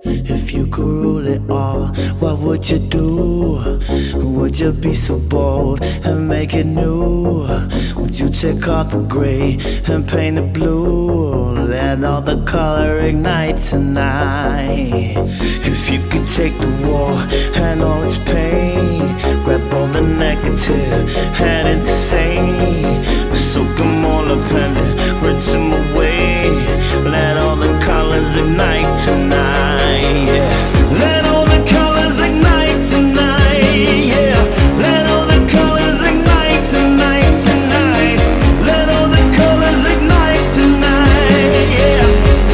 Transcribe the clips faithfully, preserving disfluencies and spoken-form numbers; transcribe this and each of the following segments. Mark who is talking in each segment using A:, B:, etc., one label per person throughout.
A: If you could rule it all, what would you do? Would you be so bold and make it new? Would you take off the gray and paint it blue? Let all the color ignite tonight. If you could take the war and all its pain, grab all the negative and insane, soak them all up and rinse them away. Let all the colors ignite tonight, yeah. Let all the colors ignite tonight, yeah. Let all the colors ignite tonight, tonight. Let all the colors ignite tonight, yeah.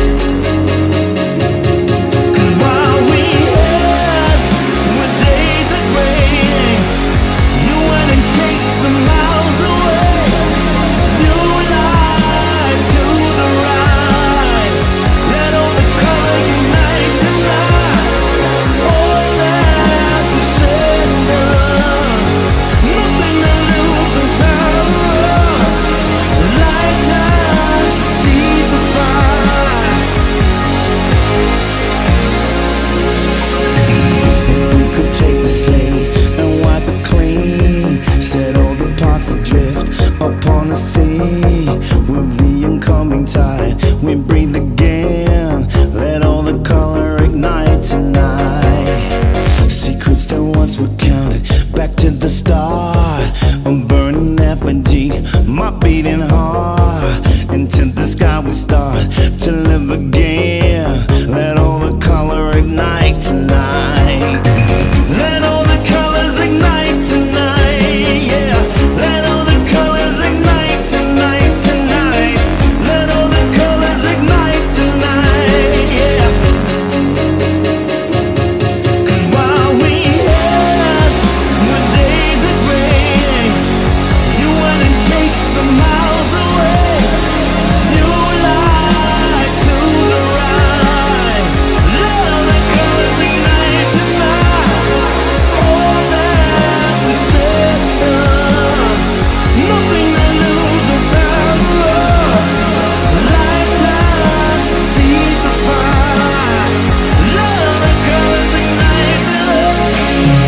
A: 'Cause while we had with days of gray, you went and chased the miles away. New light to the rise. Let all the color unite tonight. All that was said and done, nothing to lose, no time to run. Lights out to see the fire. If we could take the slate and wipe it clean, set all the parts adrift upon the sea. With the incoming tide, we breathe again. Let all the color ignite tonight. Secrets that once were counted back to the start. A burning effigy, my beating heart. Into the sky we start to live again. Let all the color ignite tonight. Let all the colors ignite tonight, yeah. Let all the colors ignite tonight, tonight. Let all the colors ignite tonight, yeah. 'Cause while we had with days of gray, you went and chased the miles away. New light to the rise. Let all the colors ignite tonight. All that was said and done, nothing to lose, no time to run. Lights out to see the fire. Let all the colors ignite tonight.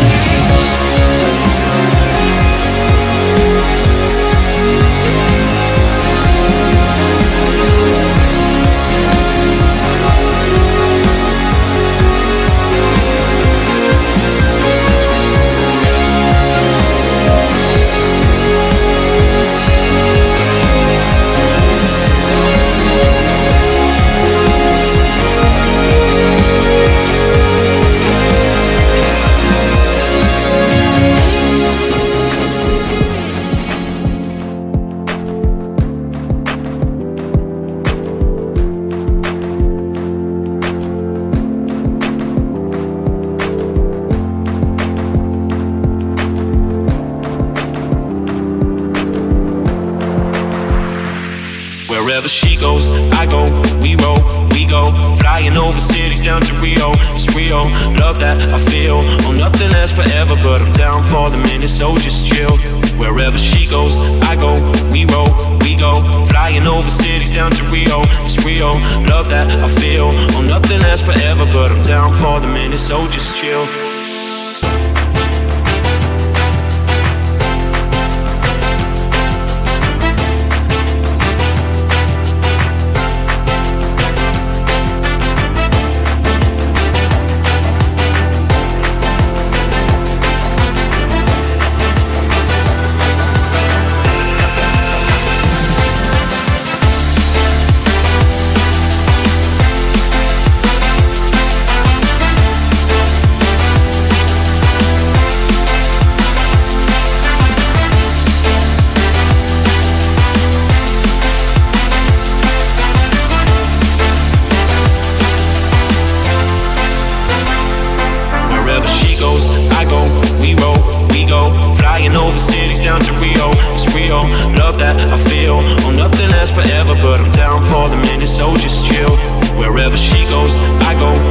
B: Wherever she goes, I go, we roll, we go. Flying over cities down to Rio, it's Rio. Love that I feel, oh nothing lasts forever, but I'm down for the minute, so just chill. Wherever she goes, I go, we roll, we go. Flying over cities down to Rio, it's Rio. Love that I feel, oh nothing lasts forever, but I'm down for the minute, so just chill. I go, we roll, we go. Flying over cities down to Rio, it's Rio. Love that I feel, oh nothing lasts forever, but I'm down for the minute, so just chill. Wherever she goes, I go,